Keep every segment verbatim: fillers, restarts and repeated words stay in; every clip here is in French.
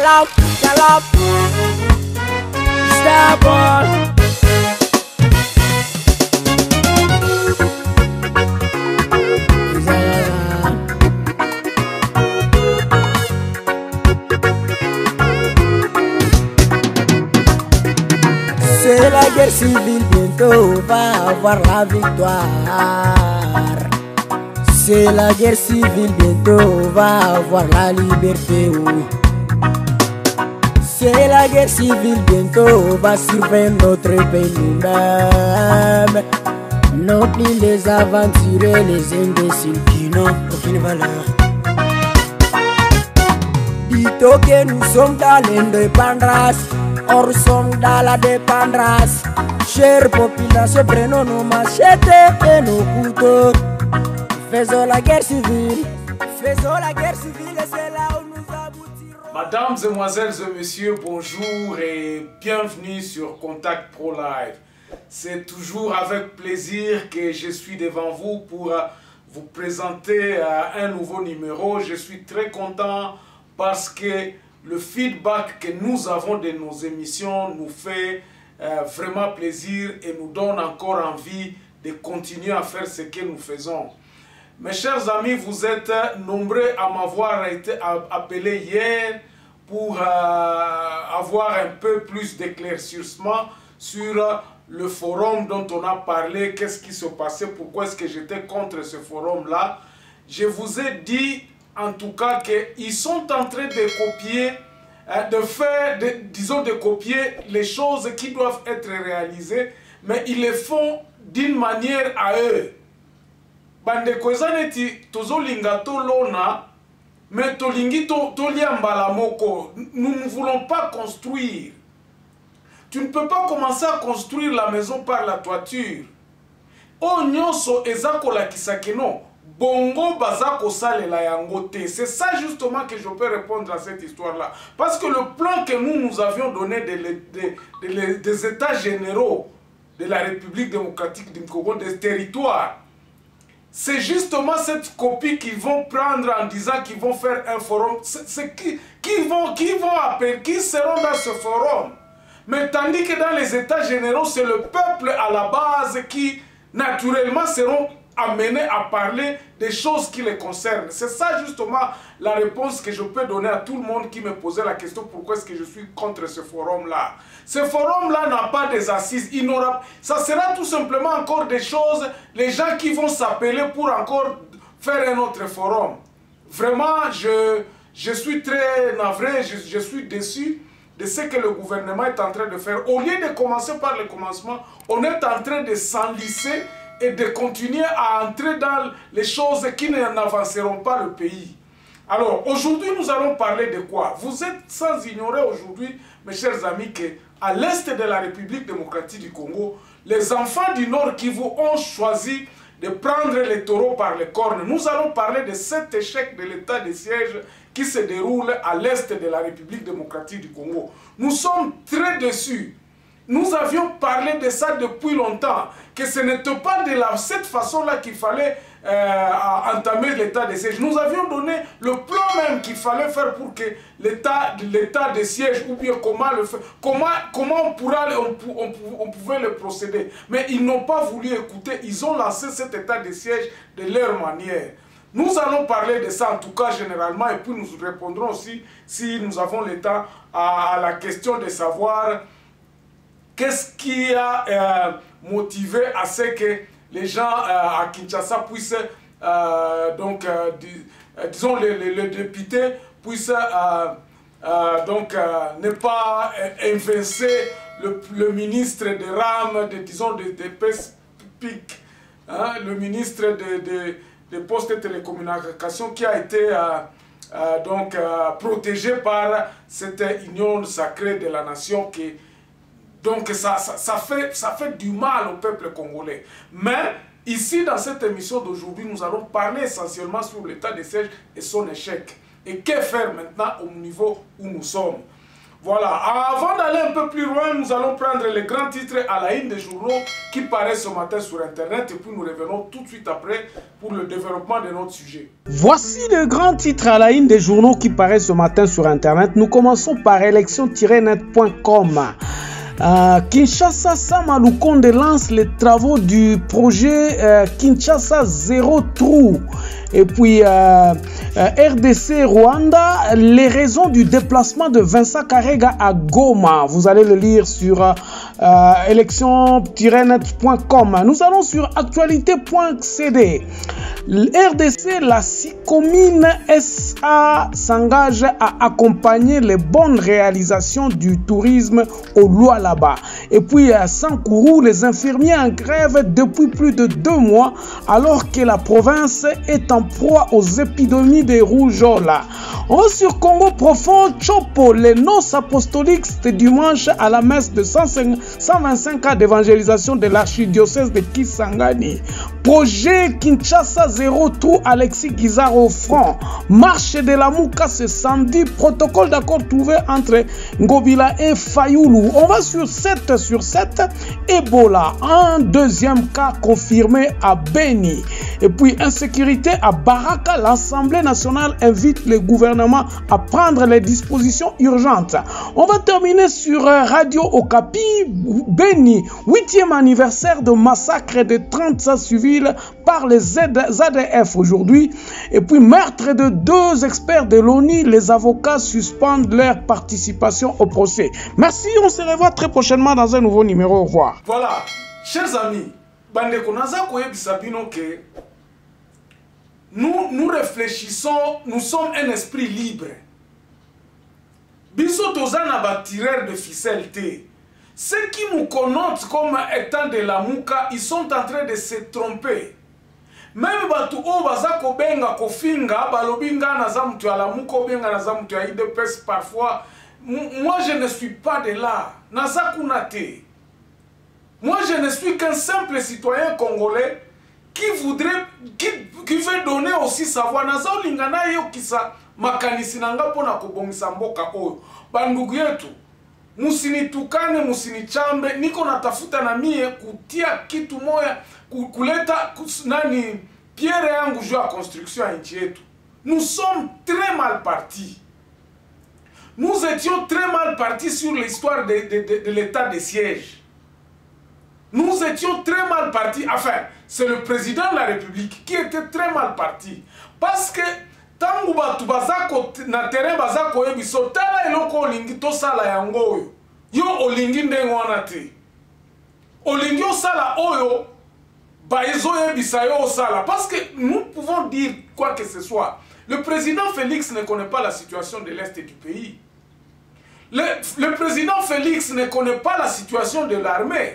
Shalom, shalom. Stop on. C'est la guerre civile, bientôt on va avoir la victoire. C'est la guerre civile, bientôt on va avoir la liberté. C'est la guerre civile, bientôt on va surveiller notre pays nous-mêmes. Non plus les aventuriers, les imbéciles qui n'ont aucune valeur. Dites-toi que nous sommes dans l'indépendance, or nous sommes dans la dépendance. Chère population, prenons nos machettes et nos couteaux. Faisons la guerre civile, faisons la guerre civile et c'est là où nous aboutirons. Mesdames, Mesdemoiselles et Messieurs, bonjour et bienvenue sur Contact Pro Live. C'est toujours avec plaisir que je suis devant vous pour vous présenter un nouveau numéro. Je suis très content parce que le feedback que nous avons de nos émissions nous fait euh, vraiment plaisir et nous donne encore envie de continuer à faire ce que nous faisons. Mes chers amis, vous êtes nombreux à m'avoir été appelé hier pour euh, avoir un peu plus d'éclaircissement sur le forum dont on a parlé, qu'est-ce qui se passait, pourquoi est-ce que j'étais contre ce forum-là. Je vous ai dit en tout cas qu'ils sont en train de copier, de faire, de, disons de copier les choses qui doivent être réalisées, mais ils le font d'une manière à eux. Bande kozaneti tozolinga tolona, mais tolingi toliambala moko. Nous ne voulons pas construire. Tu ne peux pas commencer à construire la maison par la toiture. O nyonso ezako la kisakeno. Bongo bazako sale la yangote. C'est ça justement que je peux répondre à cette histoire-là. Parce que le plan que nous nous avions donné des, des, des, des États généraux de la République démocratique du Congo, des territoires, c'est justement cette copie qu'ils vont prendre en disant qu'ils vont faire un forum. C'est qui, qui, vont, qui vont appeler, qui seront dans ce forum. Mais tandis que dans les États généraux, c'est le peuple à la base qui, naturellement, seront amenés à parler des choses qui les concernent. C'est ça justement la réponse que je peux donner à tout le monde qui me posait la question pourquoi est-ce que je suis contre ce forum-là. Ce forum-là n'a pas des assises. Il n'aura, ça sera tout simplement encore des choses, les gens qui vont s'appeler pour encore faire un autre forum. Vraiment, je, je suis très navré, je, je suis déçu de ce que le gouvernement est en train de faire. Au lieu de commencer par le commencement, on est en train de s'enliser et de continuer à entrer dans les choses qui n'avanceront pas le pays. Alors, aujourd'hui, nous allons parler de quoi? Vous êtes sans ignorer aujourd'hui, mes chers amis, qu'à l'est de la République démocratique du Congo, les enfants du Nord Kivu ont choisi de prendre les taureaux par les cornes. Nous allons parler de cet échec de l'état de siège qui se déroule à l'est de la République démocratique du Congo. Nous sommes très déçus. Nous avions parlé de ça depuis longtemps, que ce n'était pas de la, cette façon-là qu'il fallait euh, entamer l'état de siège. Nous avions donné le plan même qu'il fallait faire pour que l'état de siège, ou bien comment le faire, comment, comment on, pourra, on, on, on pouvait le procéder. Mais ils n'ont pas voulu écouter, ils ont lancé cet état de siège de leur manière. Nous allons parler de ça en tout cas généralement et puis nous répondrons aussi, si nous avons le temps, à, à la question de savoir qu'est-ce qui a euh, motivé à ce que les gens euh, à Kinshasa puissent, euh, donc, euh, dis, euh, disons, les, les, les députés puissent euh, euh, donc, euh, ne pas euh, évincer le, le ministre de RAM, de, disons, de, de P I C, hein, le ministre de, de, de Postes et Télécommunications qui a été euh, euh, donc, euh, protégé par cette union sacrée de la nation qui Donc ça, ça, ça, fait, ça fait du mal au peuple congolais. Mais ici, dans cette émission d'aujourd'hui, nous allons parler essentiellement sur l'état de siège et son échec. Et que faire maintenant au niveau où nous sommes. Voilà, avant d'aller un peu plus loin, nous allons prendre les grands titres à la une des journaux qui paraissent ce matin sur Internet et puis nous revenons tout de suite après pour le développement de notre sujet. Voici les grands titres à la une des journaux qui paraissent ce matin sur Internet. Nous commençons par élection tiret net point com. Euh, Kinshasa, Sama Lukonde lance les travaux du projet euh, Kinshasa Zéro Trou. Et puis euh, euh, R D C Rwanda, les raisons du déplacement de Vincent Karega à Goma. Vous allez le lire sur euh, élection tiret net point com. Nous allons sur actualité point c d. R D C, la Sicomine S A s'engage à accompagner les bonnes réalisations du tourisme au Lualaba. Et puis à Sankourou, les infirmiers en grève depuis plus de deux mois alors que la province est en proie aux épidémies de rougeole. On va sur Congo profond, Chopo, les noces apostoliques, c'était dimanche à la messe de cent vingt-cinq ans d'évangélisation de l'archidiocèse de Kisangani. Projet Kinshasa Zéro Trou, Alexis Guizard au front. Marche de la Mouka ce samedi, protocole d'accord trouvé entre Ngobila et Fayoulou. On va sur sept sur sept, Ebola, un deuxième cas confirmé à Beni. Et puis insécurité à Baraka, l'Assemblée nationale invite le gouvernement à prendre les dispositions urgentes. On va terminer sur Radio Okapi, Beni, huitième anniversaire de massacre de trente civils par les Z D F aujourd'hui. Et puis meurtre de deux experts de l'ONU, les avocats suspendent leur participation au procès. Merci, on se revoit très prochainement dans un nouveau numéro. Au revoir. Voilà, chers amis, bandeko naza koyebisa bino ke nous, nous réfléchissons, nous sommes un esprit libre. Biso tozana ba tireur de ficelle te. Ceux qui nous connotent comme étant de la Mouka, ils sont en train de se tromper. Même batu o baza ko benga ko finga balobi nga naza mutu ya la Mouka o benga naza mutu ya I D P S parfois. Moi je ne suis pas de là. Naza kuna te. Moi je ne suis qu'un simple citoyen congolais qui voudrait, qui, qui veut donner aussi sa voix. Naza olingana yo kisa makanisi nanga pona kobongisa mboka oyo. Bandugu yetu, musinitukane, musinichambe, niko natafuta na mie kutia kitu moya, kuleta nani pierre yangu juu ya construction ya nchi yetu. Nous sommes très mal partis. Nous étions très mal partis sur l'histoire de, de, de, de l'état de siège. Nous étions très mal partis. Enfin, c'est le président de la République qui était très mal parti. Parce que tangu batu bazako na terrain bazako yebiso tala eloko olingi to sala yango oyo. Yo olingi ndengo wana te. Olingi osala oyo ba ezo yebisa yo osala. Parce que nous pouvons dire quoi que ce soit. Le président Félix ne connaît pas la situation de l'Est du pays. Le, le président Félix ne connaît pas la situation de l'armée.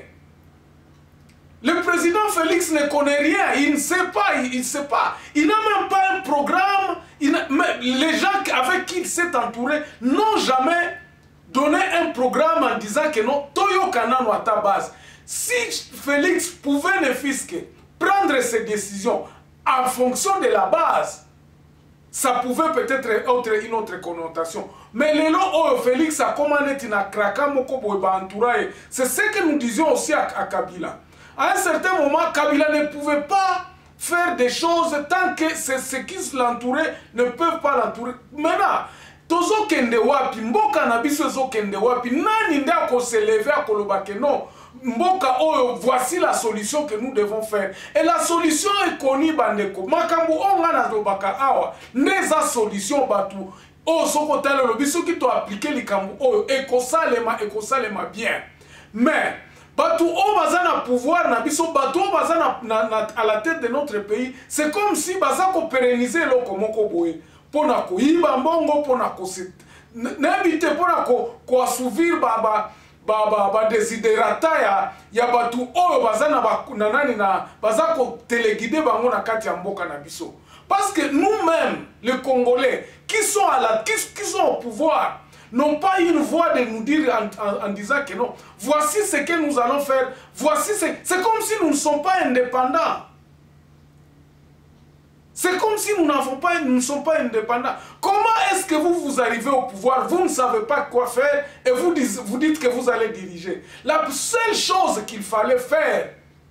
Le président Félix ne connaît rien, il ne sait pas, il ne sait pas. Il n'a même pas un programme. Il les gens avec qui il s'est entouré n'ont jamais donné un programme en disant que non, Toyo Kanano à ta base. Si Félix pouvait ne fût-ce que prendre ses décisions en fonction de la base, ça pouvait peut-être être une autre connotation. Mais le lot Félix a commandé une kraka moko boeba entouré. C'est ce que nous disions aussi à, à Kabila. À un certain moment, Kabila ne pouvait pas faire des choses tant que ceux qui l'entouraient ne peuvent pas l'entourer. Maintenant, tozo kende wapi, mboka na biso zo kende wapi, nani nde ako se lever à kolobake non, mboka oyo, voici la solution que nous devons faire. Et la solution est connue bandeko. Makambu onga na lobaka awa, neza solution batu. Oh, soko tala lobiso ki to appliquer likambu oyo, ekosalema, ekosalema bien. Mais Batou o baza na pouvoir na biso, batou o baza na, na, na, à la tête de notre pays, c'est comme si baza ko pérenniser loko moko boye. Pona ko yiba mbongo, pona ko se n'habite pona ko ko assouvir ba ba ba ba, ba desiderata ya ya batou o baza na ba na nani na baza ko téléguider bango na kati ya mboka na biso. Parce que nous-mêmes les Congolais qui sont à la qui, qui sont au pouvoir n'ont pas une voix de nous dire en, en, en disant que non, voici ce que nous allons faire, voici ce... C'est comme si nous ne sommes pas indépendants. C'est comme si nous n'avons pas, nous ne sommes pas indépendants. Comment est-ce que vous, vous arrivez au pouvoir, vous ne savez pas quoi faire et vous dites, vous dites que vous allez diriger? La seule chose qu'il fallait faire,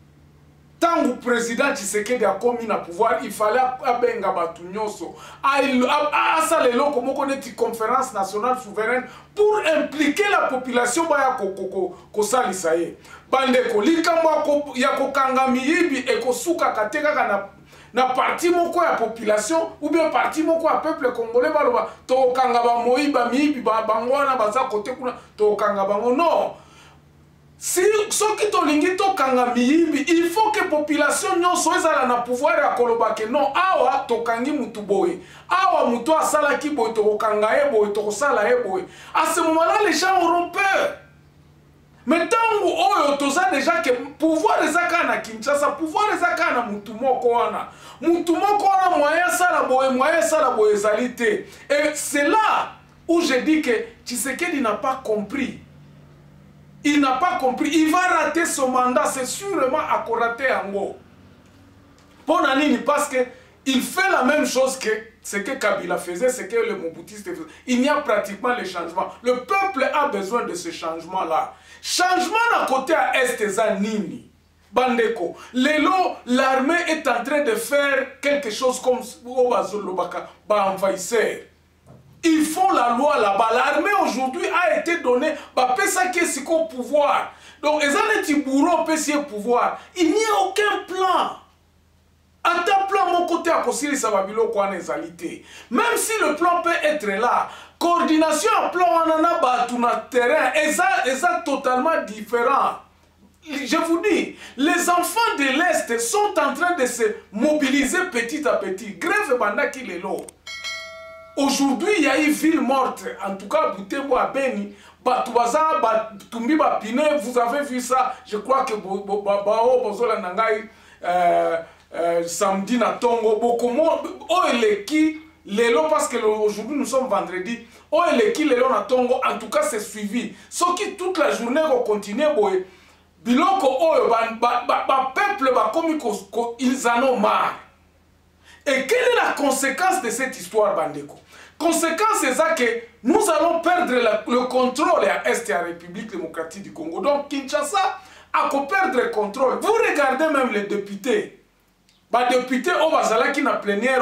tant que le président Tshisekedi a commis le pouvoir, il fallait abenga batu nyonso. A ça les locaux comme on dit conférence nationale souveraine pour impliquer la population ba ko ko ko salisa ye. Bandeko likamwa ko ya ko kangami yibi e ko suka kateka kana na parti moko ya population ou bien parti moko ya peuple congolais baloba to kanga ba moyiba mibi ba bangwana baza côté kuna to kanga bango non. Si ceux qui ont lingi to kanga miyibi, il faut que la population nyonso ezala na pouvoir ya koloba ke non awa to kangi mutu boye. Awa mutu asala ki boye to kanga e boye to sala e boye. À ce moment-là les gens auront peur. Mais tant oyo toza déjà que pouvoir ezaka na Kinshasa, pouvoir ezaka na mutu moko wana. Mutu moko wana moyen sala boye, moyen sala boye ezalité. Et c'est là où je dis que Tshisekedi n'a pas compris. Il n'a pas compris. Il va rater son mandat. C'est sûrement à rater en gros. Pour Nanini, parce qu'il fait la même chose que ce que Kabila faisait, ce que le Mobutistes faisaient. Il n'y a pratiquement les changements. Le peuple a besoin de ce changement-là. Changement à côté à Est Zanini. Bandeko. Lelo, l'armée est en train de faire quelque chose comme Obazolobaka, envahisseur. Ils font la loi là-bas. L'armée aujourd'hui a été donnée par ça qui est au pouvoir. Donc, ils ont des bourreaux au pouvoir. Il n'y a aucun plan. À ta plan, mon côté à Kosili Sababilo Kwanezalité. Même si le plan peut être là, coordination en plan on en a battu notre terrain. Et ça, et ça totalement différent. Je vous dis, les enfants de l'Est sont en train de se mobiliser petit à petit. Grève banda qui est là. Aujourd'hui, il y a une ville morte, en tout cas, Butembo à Beni, Batouaza, Batumbi, Bapine, vous avez vu ça, je crois que Bao, Bozola Nangai, samedi, Natongo, beaucoup moins, oh, et qui, Lélo, parce que aujourd'hui nous sommes vendredi, oh, et qui, Lélo, Natongo, en tout cas, c'est suivi. Ce qui, toute la journée, vont continuer, boy, Biloko, oh, peuple, comme ils en ont marre. Et quelle est la conséquence de cette histoire, Bandeko? Conséquence, c'est ça que nous allons perdre la, le contrôle à Est et à la République démocratique du Congo. Donc, Kinshasa a perdre le contrôle. Vous regardez même les députés. Les députés, qui na plénière,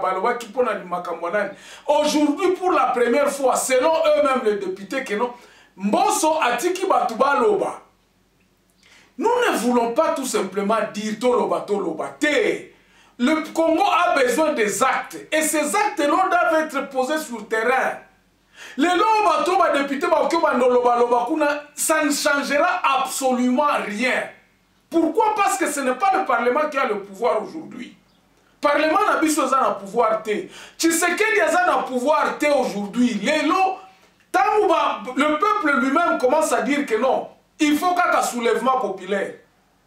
aujourd'hui, pour la première fois, selon eux-mêmes, les députés, que non, Mbosso Atiki Batuba Loba. Nous ne voulons pas tout simplement dire Toloba Toloba Te. Le Congo a besoin des actes. Et ces actes-là doivent être posés sur le terrain. Les députés, ça ne changera absolument rien. Pourquoi? Parce que ce n'est pas le Parlement qui a le pouvoir aujourd'hui. Le Parlement n'a pas le pouvoir. Tshisekedi a le pouvoir aujourd'hui. Le peuple lui-même commence à dire que non, il faut qu'il y ait un soulèvement populaire.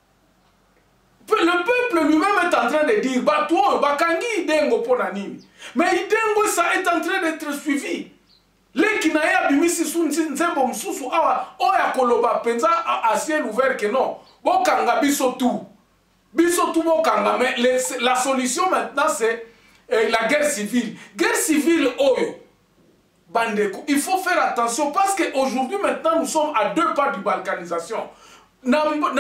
Le peuple lui-même est en train de dire, bah toi, Bakangi Idengo Ponanini. Mais Idengo, ça est en train d'être suivi. Les Kinaya Bimisi Sunzembo Msusu Awa, Oya Koloba Penza à ciel ouvert que non. Bokanga Bisotou. Bisotou Bokanga. Mais la solution maintenant, c'est euh, la guerre civile. Guerre civile, Oyo. Bandeko. Il faut faire attention parce qu'aujourd'hui, maintenant, nous sommes à deux pas de balkanisation. Vous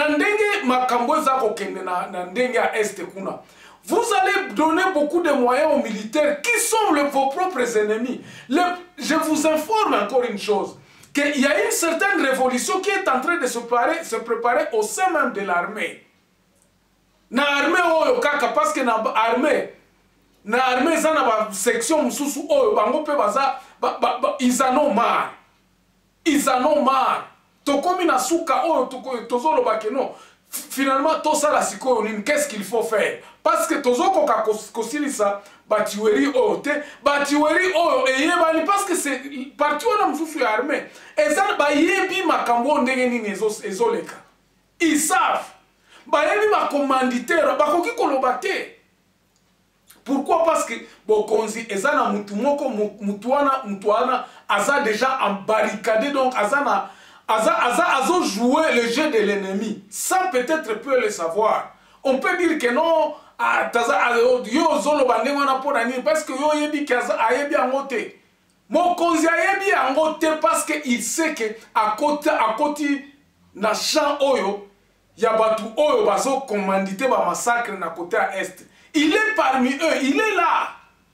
allez donner beaucoup de moyens aux militaires qui sont le, vos propres ennemis. Le, je vous informe encore une chose, qu'il y a une certaine révolution qui est en train de se préparer, se préparer au sein même de l'armée. Na armée oyo kaka parce que na armée na armée ça na ba section mususu oyo bango pe baza ba, ba, ba, ils en ont marre. Ils en ont marre. Tokomi na suka oyo tozolo bakeno. Finalement tout ça la siko qu'est-ce qu'il faut faire? Parce que tozoko ka kosilisa batiweri oyo te batiweri oyo eyebani parce que c'est parti wana mususu ya armée. Eza ba yebi makambo ndenge nini ezoleka. Ils savent. Bayebi ba commanditaire bakoki koloba te. Pourquoi? Parce que bokonzi ezana mutu moko mutuana mutuana aza déjà embarricadé donc azana aza aza azo jouer le jeu de l'ennemi sans peut-être peu le savoir. On peut dire que non ah taza yo zolo bande wana pona nini parce que yo yebi kaza ayebi angote mokonzi ayebi angote parce que il sait que à côté à côté na champ oyo ya batu oyo bazo commanditer ba massacre na côté à est. Il est parmi eux, il est là.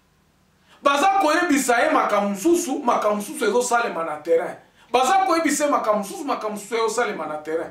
Baza koyebisa ye makamususu, makamususu ezo salema na terrain. Baza koyebisa makamususu, makamususu ezo salema na terrain.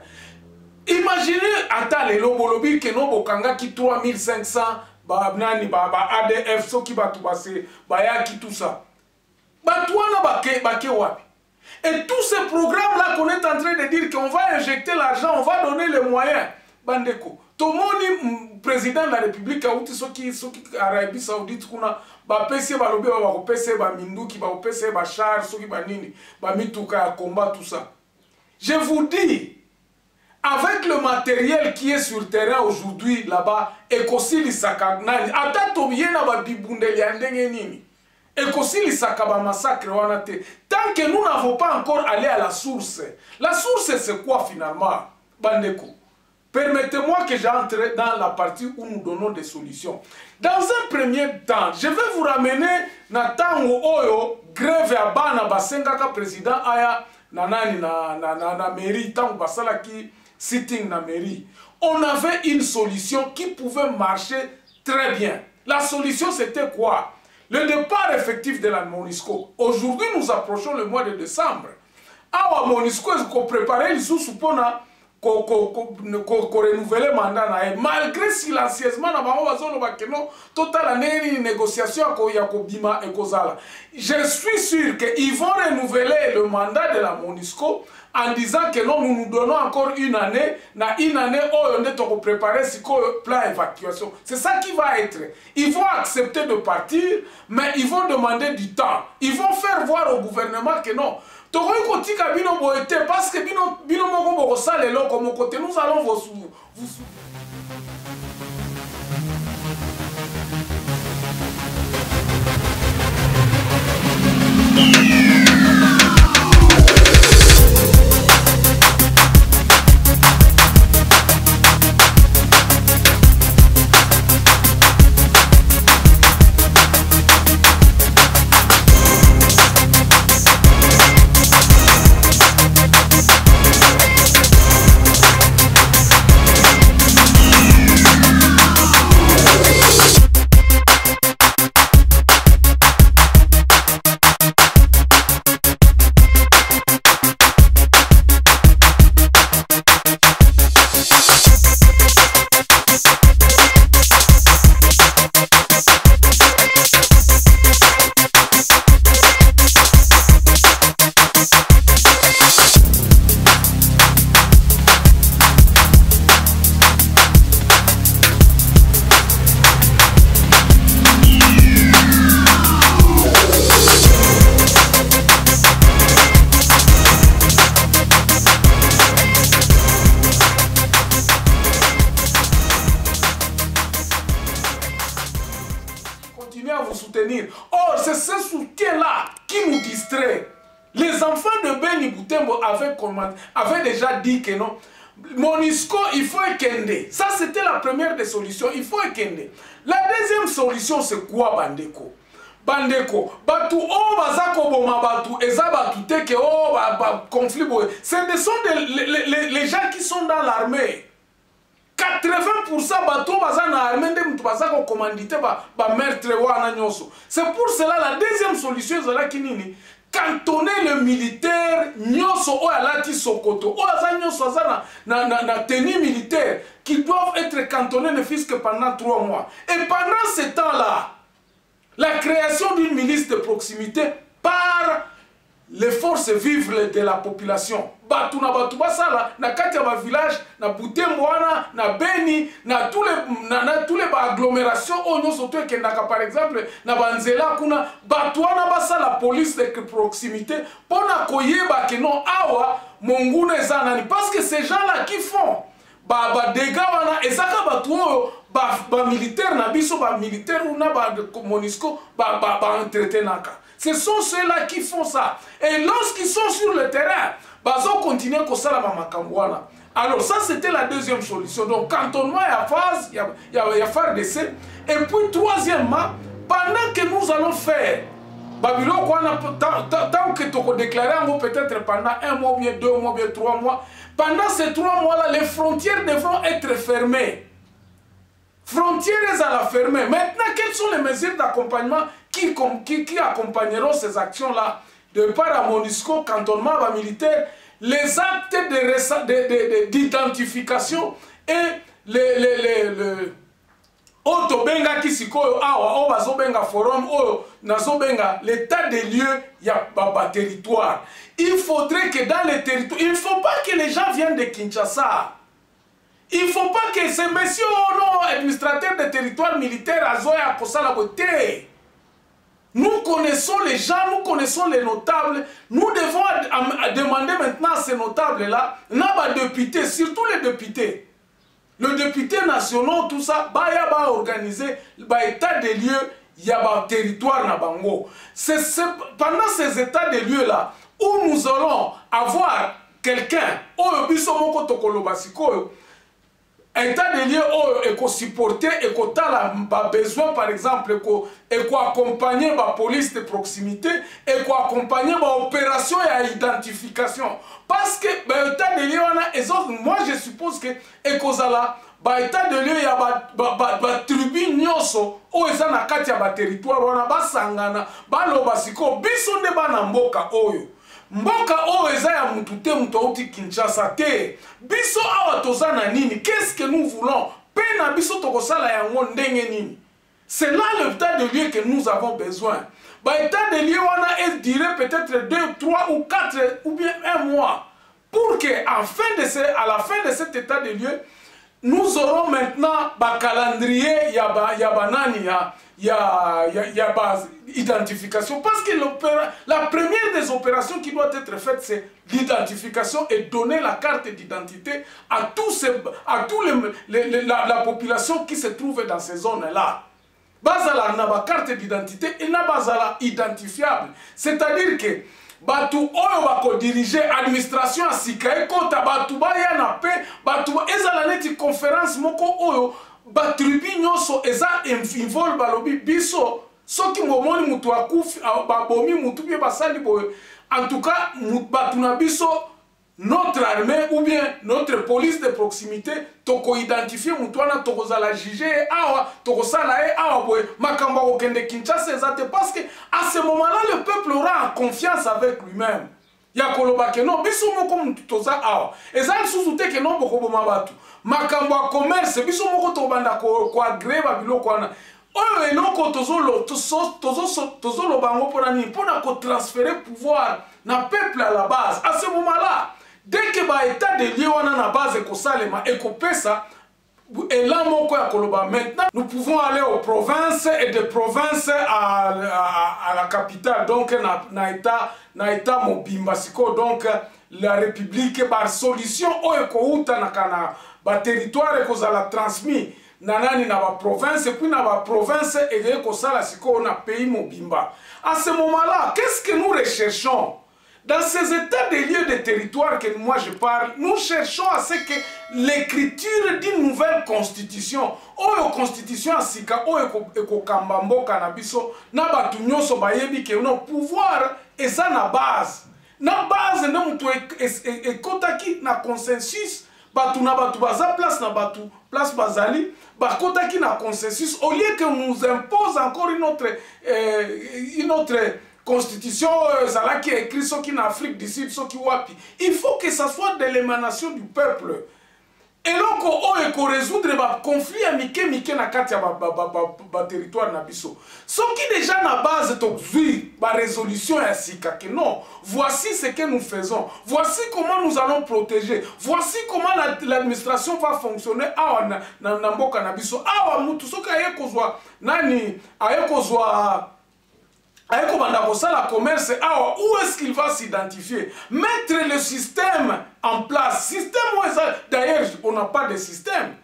Imaginez ata lelo bolobi ke no bokanga ki trois mille cinq cents ba nani ba ba A D F so ki batu base ba ya ki tout ça. Batu wana bake bake wapi? Et tous ces programmes là qu'on est en train de dire qu'on va injecter l'argent, on va donner les moyens. Bandeko. Tomoni président de la République a outi soki soki Arabie Saoudite kuna ba P C ba lobe ba ko P C ba minduki ba P C ba char soki ba nini ba mituka ya combat tout ça. Je vous dis avec le matériel qui est sur le terrain aujourd'hui là-bas ekosili sakanani ata tobiena ba bibundeli ya ndenge nini ekosili sakaba massacre wana te tant que nous n'avons pas encore allé à la source. La source c'est quoi finalement bandeko? Permettez-moi que j'entre dans la partie où nous donnons des solutions. Dans un premier temps, je vais vous ramener na tango oyo grève ya bana basengaka président aya na nani na na na, na mairie tango basala ki sitting na mairie. On avait une solution qui pouvait marcher très bien. La solution c'était quoi? Le départ effectif de la MONUSCO. Aujourd'hui nous approchons le mois de décembre. Awa MONUSCO est qu'on préparait les sous-soupona ko ko ko ko renouveler mandat na malgré silencieusement na bango bazolo bakeno total année négociation ko ya ko bima ekozala. Je suis sûr que ils vont renouveler le mandat de la MONUSCO en disant que non, nous nous donnons encore une année, na une année oh on est pour préparer ce plan évacuation. C'est ça qui va être. Ils vont accepter de partir, mais ils vont demander du temps. Ils vont faire voir au gouvernement que non. Parce que nous allons vous, vous Or, c'est ce soutien-là qui nous distrait. Les enfants de Beni Boutembo avaient, avaient déjà dit que non. MONUSCO, il faut ékende. Ça, c'était la première des solutions. Il faut ékende. La deuxième solution, c'est quoi, Bandeko? Bandeko, batu o bazako boma batu eza batu teke o ba conflit boy. Ce sont des, les, les, les gens qui sont dans l'armée. quatre-vingts pour cent bateau baza na armée de mutu baza ko commandité ba ba meurtre wana nyoso. C'est pour cela la deuxième solution ezala kinini cantonner le militaire nyoso o alati sokoto o aza nyoso aza na na na tenue militaire qui doivent être cantonnés ne fût-ce que pendant trois mois. Et pendant ce temps-là, la création d'une milice de proximité par les forces vives de la population. Batu na batu basala na kati ya ba village na Butembo wana na Beni na tous les na, na tous les agglomérations onyo soto ekendaka par exemple na banzela kuna batu wana basala police de proximité pona koyeba ke non awa monguna eza nani parce que ces gens là qui font ba ba dégâts wana ezaka batu oyo ba ba militaire na biso ba militaire ou na ba MONUSCO ba ba, ba entretenaka. Ce sont ceux-là qui font ça. Et lorsqu'ils sont sur le terrain, bazo continuer ko sala ba makambo wana. Alors ça c'était la deuxième solution. Donc cantonnement et à phase, il y a, il y a, il y a F A R D C. Et puis troisièmement, pendant que nous allons faire Babylone, tant que tu as déclaré peut-être pendant un mois, bien deux mois, bien trois mois, pendant ces trois mois-là, les frontières devront être fermées. Frontières à la fermer. Maintenant, quelles sont les mesures d'accompagnement qui, qui, qui accompagneront ces actions-là? De par à MONUSCO, cantonnement militaire, les actes d'identification et les... les, les, les Oto benga kisiko awa o bazo benga forum o nazo benga l'état des lieux ya baba territoire. Il faudrait que dans les territoires, il ne faut pas que les gens viennent de Kinshasa. Il ne faut pas que ces messieurs non administrateurs de territoire militaire azoya kosala beauté. Nous connaissons les gens, nous connaissons les notables. Nous devons demander maintenant à ces notables là, n'a pas députés, surtout les députés. Le député national, tout ça, bah, y a organisé, bah, état des lieux, il y a un territoire na bango. C'est pendant ces états des lieux là, où nous allons avoir quelqu'un, oh, bisomoko tokolo basiko, état des lieux, oh, et qu'on supporter, et qu'on a besoin, par exemple, et qu'on accompagner la police de proximité, et qu'on accompagner l'opération et l'identification. Parce que l'état de lieu, moi je suppose que l'état de lieu, il y a des tribus nyonso, où ils ont un territoire, on a des sangana, balobasiko, bisonde bana mboka oyo. Mboka oyo eza ya mutu te mutu auti Kinshasa te. Biso awa toza na nini? Qu'est-ce que nous voulons? Pena biso tokosala yango ndenge nini? C'est là l'état de lieu que nous avons besoin. Bah, état de lieu, on a dirait peut-être deux, trois ou quatre ou bien un mois. Pour que, en fin de ce, à la fin de cet état de lieu, nous aurons maintenant un calendrier, il y a banani, il y a, il y a, il y a, il y a identification. Parce que la première des opérations qui doit être faite, c'est l'identification et donner la carte d'identité à tous ces, à tous les, les, les, la, la population qui se trouve dans ces zones-là. Bazala n'a pas carte d'identité et n'a pas identifiable. C'est-à-dire que batu oyo bako diriger administration à Sikae kota batu ba ya na pe batu ezala neti conférence moko oyo batribi nyonso eza involve balobi biso soki ngomoni mutu akufi babomi mutu bie basali boyo. En tout cas batu na biso notre armée ou bien notre police de proximité toko identifier mutuana toko za la juger awa toko sala e awa boy makamba okende Kinshasa ezate parce que à ce moment-là le peuple aura confiance avec lui-même ya koloba ke non biso moko mutu toza awa ezali susu te ke non boko boma batu makambo commerce biso moko to banda ko ko agreba biloko wana oyo eloko tozolo tozo tozo tozolo bango pona ni pona ko transférer pouvoir na peuple à la base. À ce moment-là, dès que ba état de lieu wana na base ko salema et ko pesa et là moko ya koloba maintenant nous pouvons aller aux provinces et de provinces à, à, à la capitale donc na, na état na état mobimba siko donc la république ba solution oyo ko uta na kana ba territoire ko za la transmis na nani na ba province et puis na ba province et ko sala siko na pays mobimba. À ce moment-là, qu'est-ce que nous recherchons? Dans ces états de lieux de territoire que moi je parle, nous cherchons à ce que l'écriture d'une nouvelle constitution, ou constitution asika, ou eko kambambo kanabiso, na batu nyonso bayebi ke no pouvoir eza na base. Na base na mutu ekotaki na consensus, batu na batu baza place na batu place bazali, bakotaki na consensus, au lieu que nous impose encore une autre, euh, une autre constitution euh, qui est écrit ce qui est en Afrique du Sud, ce qui wapi. Il faut que ça soit de l'émanation du peuple. Et donc, on peut résoudre le conflit amicé mike na kati ya ba territoire na biso. Ce qui déjà na base tozui ba résolution ya sika que non, voici ce que nous faisons. Voici comment nous allons protéger. Voici comment l'administration va fonctionner awa na na mboka na biso. Awa mutu soka ayekozwa nani ayekozwa Aïko Bandakosa, la commerce, alors, où est-ce qu'il va s'identifier? Mettre le système en place. Système, d'ailleurs, on n'a pas de système.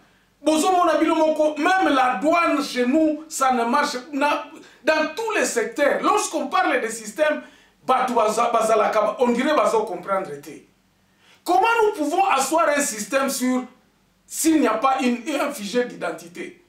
Même la douane chez nous, ça ne marche pas. Dans tous les secteurs, lorsqu'on parle de système, on dirait qu'on comprendre. Comment nous pouvons asseoir un système sur s'il n'y a pas une, un fichier d'identité?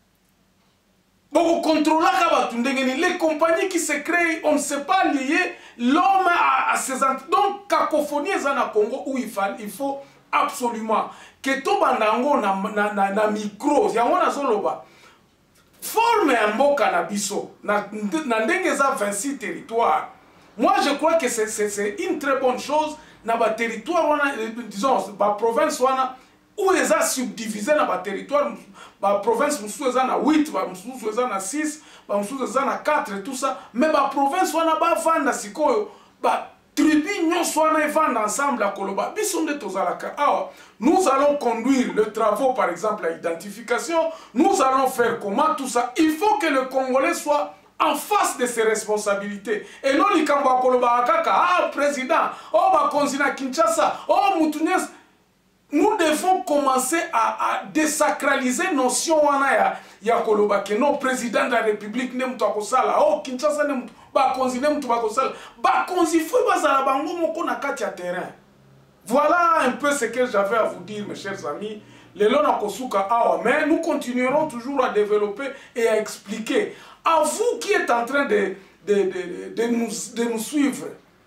Bon, contrôler les compagnies qui se créent, on ne sait pas lier l'homme à, à ses entités. Donc, cacophonie est en Congo où il faut, il faut absolument que tout bandango na, na, na, na micro, ya wana zoloba, forme un beau cannabiso, na, na ndengeza vingt-six territoires. Moi, je crois que c'est une très bonne chose. Dans le territoire, disons, la province, où ils ont subdivisé dans le territoire, la province, ils ont huit, ils ont six, ils ont quatre et tout ça. Mais la province, ils ont vingt, la tribu, ils ont ensemble à Koloba. Nous allons conduire le travaux, par exemple, à l'identification. Nous allons faire comment tout ça. Il faut que le Congolais soit en face de ses responsabilités. Et non, les Kamba Koloba Akaka, ah, président, oh, Bakonzina Kinshasa, oh, Moutounies. Nous devons commencer à, à désacraliser notion wana ya Koloba que non, président de la République ne moutou akosala, oh, Kinshasa ne moutou, Bakonzi ne moutou akosala, Bakonzi fou bazala bango moko na kati ya terrain. Voilà un peu ce que j'avais à vous dire, mes chers amis. Les lona kosuka awa, mais nous continuerons toujours à développer et à expliquer. À vous qui êtes en train de, de, de, de, nous, de nous suivre,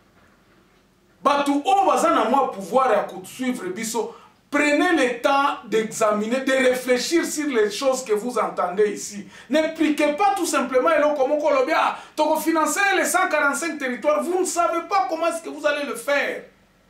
Batou o bazana moi pouvoir à suivre biso, prenez le temps d'examiner, de réfléchir sur les choses que vous entendez ici. N'impliquez pas tout simplement comment Colombia, pour financer les cent quarante-cinq territoires, vous ne savez pas comment est-ce que vous allez le faire.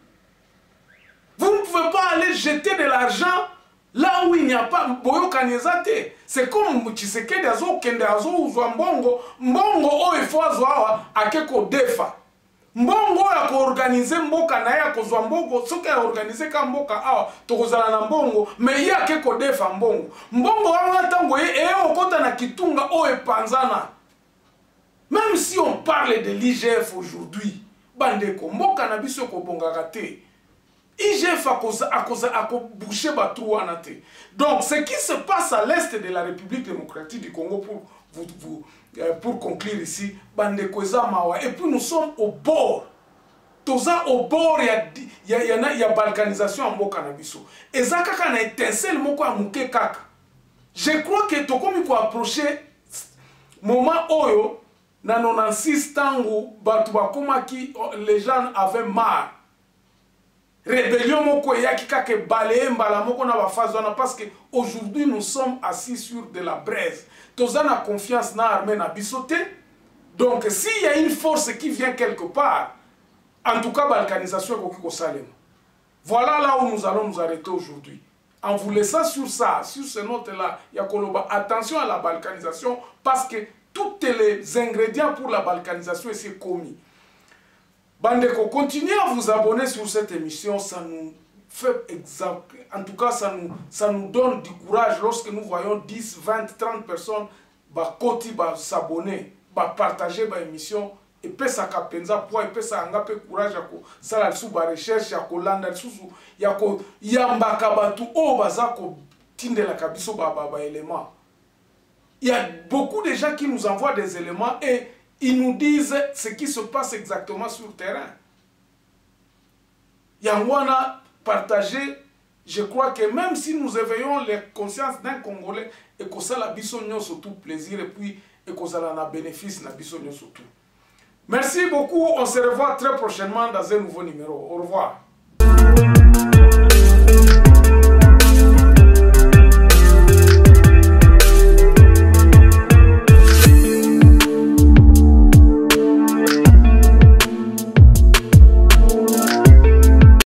Vous ne pouvez pas aller jeter de l'argent là où il n'y a pas Boyo Kanyezate. C'est comme Tshisekedi azo kende azo uzwa mbongo, mbongo o ifo azwa akeko defa. Mbongo ya ko organiser mboka na ya ko zwa mbongo, soki ya organiser ka mboka awa tokozala na mbongo, mais ya akeko defa mbongo. Mbongo wana tango ye e okota na kitunga o epanzana. Même si on parle de l'I G F aujourd'hui, bandeko mboka na biso ko bongaka te. I G F a bouché batou anate. Donc, ce qui se passe à l'est de la République démocratique du Congo, pour, vous, vous, pour conclure ici, Bandekoza Mawa, et puis nous sommes au bord. Toza au bord, il y a, y, a, y a balkanisation en Mokanabiso. Et ça, quand on a étincelle, moko a mouké kaka. Je crois que Tokomi ko approché moment oyo, na quatre-vingt-seize tango, Batoubakomaki, les gens avaient marre. Rébellion moko yaki kake balé mbala moko na bafazona parce que aujourd'hui nous sommes assis sur de la braise. Tozana confiance na armée na bisoté. Donc s'il y a une force qui vient quelque part, en tout cas balkanisation ko salem. Voilà là où nous allons nous arrêter aujourd'hui. En vous laissant sur ça, sur ce note là, Yakoloba, attention à la balkanisation parce que tous les ingrédients pour la balkanisation sont commis. Bandeko, continuez à vous abonner sur cette émission, ça nous fait exemple. En tout cas, ça nous, ça nous donne du courage lorsque nous voyons dix, vingt, trente personnes bah, koti, bah, s'abonner, bah, partager l'émission, et puis ça kapenza pour et puis ça engape courage à ça la sous ba recherche à kolanda sous ya ko yamba kabatu o bazako tinde la kabiso ba ba éléments. Il y a beaucoup de gens qui nous envoient des éléments et ils nous disent ce qui se passe exactement sur le terrain. Yangwana partagé, je crois que même si nous éveillons les consciences d'un Congolais, et que ça la bisogno surtout plaisir et puis et que ça la bénéfice na bisogno surtout. Merci beaucoup, on se revoit très prochainement dans un nouveau numéro. Au revoir.